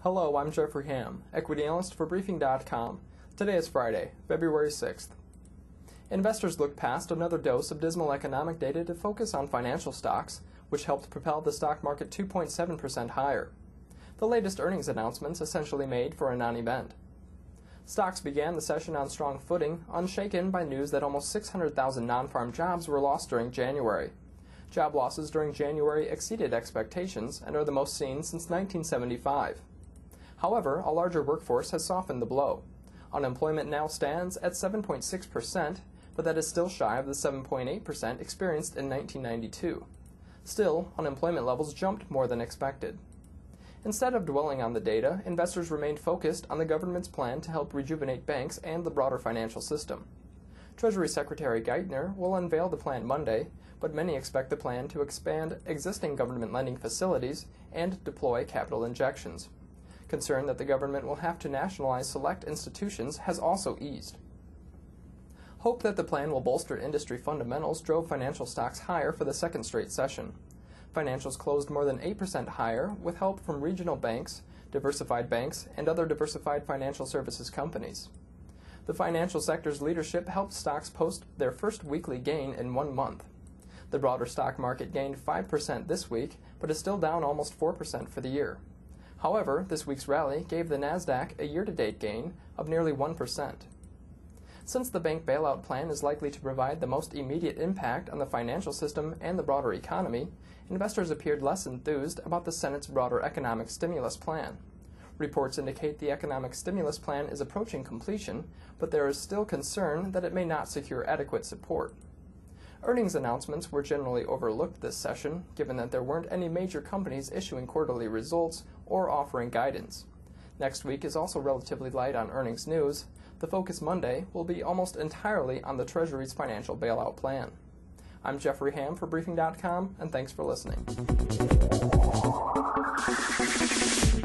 Hello, I'm Jeffrey Ham, equity analyst for Briefing.com. Today is Friday, February 6th. Investors look past another dose of dismal economic data to focus on financial stocks, which helped propel the stock market 2.7% higher. The latest earnings announcements essentially made for a non-event. Stocks began the session on strong footing, unshaken by news that almost 600,000 non-farm jobs were lost during January. Job losses during January exceeded expectations and are the most seen since 1975. However, a larger workforce has softened the blow. Unemployment now stands at 7.6%, but that is still shy of the 7.8% experienced in 1992. Still, unemployment levels jumped more than expected. Instead of dwelling on the data, investors remained focused on the government's plan to help rejuvenate banks and the broader financial system. Treasury Secretary Geithner will unveil the plan Monday, but many expect the plan to expand existing government lending facilities and deploy capital injections. Concern that the government will have to nationalize select institutions has also eased. Hope that the plan will bolster industry fundamentals drove financial stocks higher for the second straight session. Financials closed more than 8% higher with help from regional banks, diversified banks, and other diversified financial services companies. The financial sector's leadership helped stocks post their first weekly gain in 1 month. The broader stock market gained 5% this week, but is still down almost 4% for the year. However, this week's rally gave the Nasdaq a year-to-date gain of nearly 1%. Since the bank bailout plan is likely to provide the most immediate impact on the financial system and the broader economy, investors appeared less enthused about the Senate's broader economic stimulus plan. Reports indicate the economic stimulus plan is approaching completion, but there is still concern that it may not secure adequate support. Earnings announcements were generally overlooked this session, given that there weren't any major companies issuing quarterly results or offering guidance. Next week is also relatively light on earnings news. The focus Monday will be almost entirely on the Treasury's financial bailout plan. I'm Jeffrey Ham for Briefing.com, and thanks for listening.